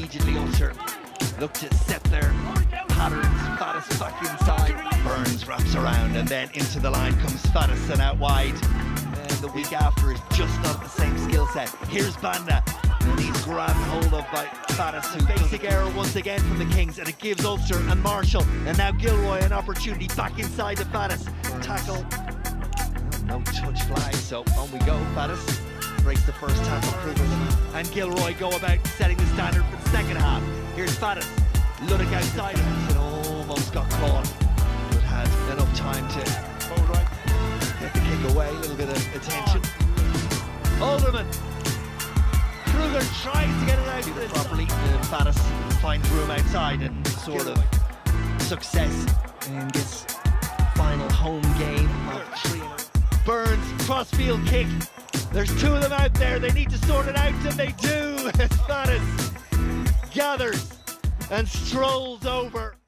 immediately Ulster look to set their patterns. Faddes back inside. Burns wraps around and then into the line comes Faddes and out wide. And the week after is just not the same skill set. Here's Banda. And he's grabbed hold of by Faddes, who basic error once again from the Kings, and it gives Ulster and Marshall and now Gilroy an opportunity back inside the Faddes. Tackle, no touch flag, so on we go. Faddes breaks the first tackle, Kruger and Gilroy go about setting the standard for the second half. Here's Faddes, Ludwig outside him, and almost got caught, but had enough time to get the kick away. A little bit of attention. Alderman. Kruger tries to get it out properly. Faddes finds room outside and sort of success in this final home game of 3. Burns, crossfield kick. There's 2 of them out there. They need to sort it out, and they do. As Faddes gathers and strolls over.